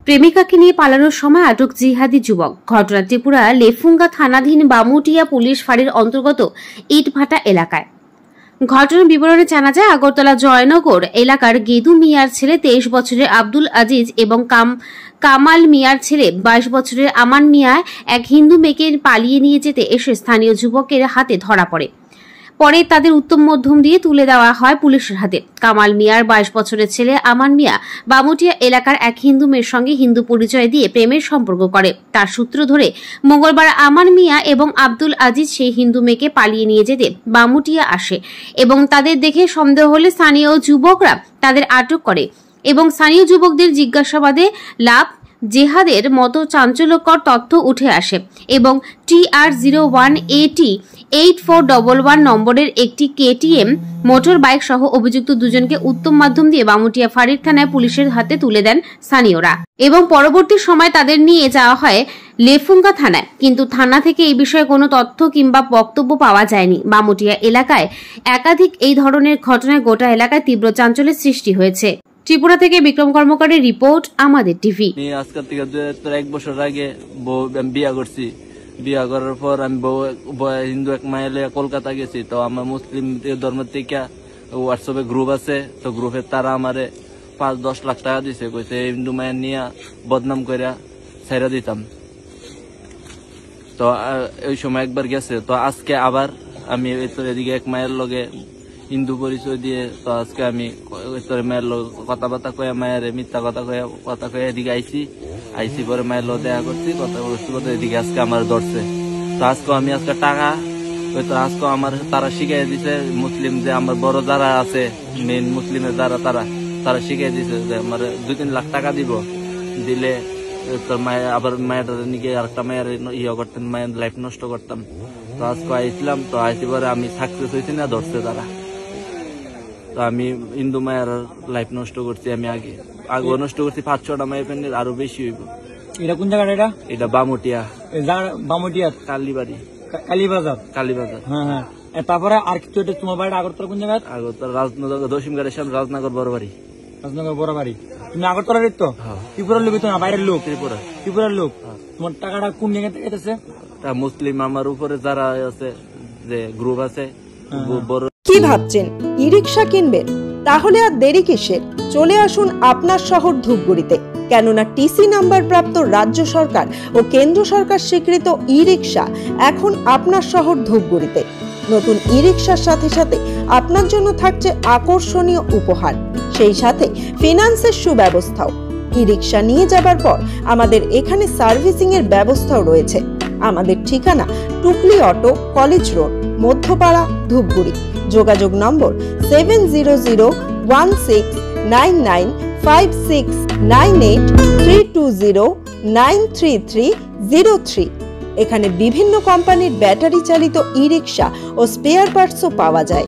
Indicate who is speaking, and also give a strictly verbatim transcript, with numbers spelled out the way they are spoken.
Speaker 1: প্রেমিকাকে নিয়ে পালানোর সময় আটক জিহাদি যুবক। ঘটনা ত্রিপুরা লেফুঙ্গা থানাধীন বামুটিয়া পুলিশ ফাঁড়ির অন্তর্গত ইটভাটা এলাকায়। ঘটনার বিবরণে জানা যায়, আগরতলা জয়নগর এলাকার গেদু মিয়ার ছেলে তেইশ বছরের আব্দুল আজিজ এবং কাম কামাল মিয়ার ছেলে বাইশ বছরের আমান মিয়া এক হিন্দু মেয়েকে পালিয়ে নিয়ে যেতে এসে স্থানীয় যুবকের হাতে ধরা পড়ে। পরে তাদের উত্তম মধ্যম দিয়ে তুলে দেওয়া হয় পুলিশের হাতে। কামাল মিয়ার বাইশ বছরের ছেলে আমান মিয়া বামুটিয়া এলাকার এক হিন্দু মেয়ের সঙ্গে হিন্দু পরিচয় দিয়ে প্রেমের সম্পর্ক করে। তার সূত্র ধরে মঙ্গলবার আমান মিয়া এবং আব্দুল আজিজ সেই হিন্দু মেয়েকে পালিয়ে নিয়ে যেতে বামুটিয়া আসে এবং তাদের দেখে সন্দেহ হলে স্থানীয় যুবকরা তাদের আটক করে এবং স্থানীয় যুবকদের জিজ্ঞাসাবাদে লাভ জেহাদের মতো চাঞ্চল্যকর তথ্য উঠে আসে এবং T R zero one A T eight four double one নম্বরের একটি কেটিএম মোটর বাইক সহ অভিযুক্ত দুজনকে উত্তম মাধ্যম দিয়ে বামুটিয়া ফাঁড়ির থানায় পুলিশের হাতে তুলে দেন স্থানীয়রা এবং পরবর্তী সময় তাদের নিয়ে যাওয়া হয় লেফুঙ্গা থানায়। কিন্তু থানা থেকে এই বিষয়ে কোনো তথ্য কিংবা বক্তব্য পাওয়া যায়নি। বামুটিয়া এলাকায় একাধিক এই ধরনের ঘটনায় গোটা এলাকায় তীব্র চাঞ্চল্যের সৃষ্টি হয়েছে। ত্রিপুরা থেকে বিক্রম কর্মকারের রিপোর্ট, আমাদের টিভি।
Speaker 2: আজকের থেকে এক বছর আগে বউ বিয়া করছি। বিয়া করার পর আমি হিন্দু এক মাইলে কলকাতা গেছি। তো আমার মুসলিম ধর্ম থেকে হোয়াটসঅ্যাপে গ্রুপ আছে, তো গ্রুপে তারা আমারে পাঁচ দশ লাখ টাকা দিছে, কইছে হিন্দু মায়ের নিয়ে বদনাম করে ছেড়ে দিতাম। তো ওই সময় একবার গেছে। তো আজকে আবার আমি এদিকে এক মায়ের লগে হিন্দু পরিচয় দিয়ে, তো আজকে আমি মায়ের লোক কথাবার্তা কয়ে মায়ের মিথ্যা কথা কয়ে কথা কয়ে এদিকে আইসি আইসি পরে মায়ের লোক দেখা করছি, কথা বলছি কথা এদিকে আজকে আমার ধরছে। তো আজকে আমি আজকে টাকা হয়তো আজকে আমার তারা শিখাই দিছে, মুসলিম যে আমার বড় যারা আছে মেন মুসলিমের যারা তারা তারা শিখাই দিছে যে আমার দুই তিন লাখ টাকা দিব, দিলে তোর মায়ের আবার মায়ের নিকে আরেকটা মায়ের ইয়ে করতেন, মায়ের লাইফ নষ্ট করতাম। তো আজকে আইছিলাম, তো আইসি পরে আমি সাকসেস হয়েছি না, ধরছে তারা। তো আমি হিন্দু মায়ের লাইফ নষ্ট করছি, আমি আগে আগে নষ্ট করছি পাঁচ ছটা মায়ের পেনের আরো বেশি হইব। এটা কোন জায়গাটা? এটা এটা বামুটিয়া বামুটিয়া কালীবাড়ি কালীবাজার কালীবাজার হ্যাঁ হ্যাঁ। তারপরে আর কিছু তোমার বাড়িটা আগরতলা কোন জায়গায়? আগরতলা রাজনগর দশিমগাড়ির সামনে রাজনগর বড় বাড়ি। রাজনগর বড় বাড়ি। তুমি আগরতলার তো ত্রিপুরার লোক তো না বাইরের লোক? ত্রিপুরা ত্রিপুরার লোক। তোমার টাকাটা কোন জায়গা থেকে এসেছে? মুসলিম আমার উপরে যারা আছে যে গ্রুপ আছে বড়।
Speaker 3: কি ভাবছেন ই রিক্সা কিনবেন? তাহলে আর দেরি কিসের? চলে আসুন আপনার শহর ধূপগুড়িতে, কেননা টিসি নাম্বার প্রাপ্ত রাজ্য সরকার ও কেন্দ্র সরকার স্বীকৃত ই রিক্সা এখন আপনার শহর ধূপগুড়িতে। নতুন ই রিক্সার সাথে সাথে আপনার জন্য থাকছে আকর্ষণীয় উপহার, সেই সাথে ফিনান্সের সুব্যবস্থাও। ই রিক্সা নিয়ে যাবার পর আমাদের এখানে সার্ভিসিং এর ব্যবস্থাও রয়েছে। আমাদের ঠিকানা Tukli auto, college road, Madhyapara, Dhupguri. যোগাযোগ number seven zero zero one six nine nine five six nine eight three two zero nine three three zero three. এখানে বিভিন্ন কোম্পানির ব্যাটারি চালিত ই রিক্সা ও স্পেয়ার পার্টসও পাওয়া যায়।